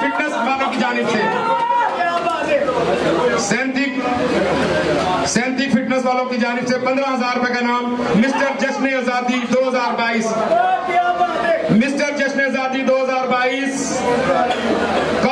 fitness वालों की जानिब से, सैंतिक फिटनेस वालों की जानिब से 15,000 रुपए का नाम मिस्टर जश्न आजादी 2022, मिस्टर जश्न आजादी 2022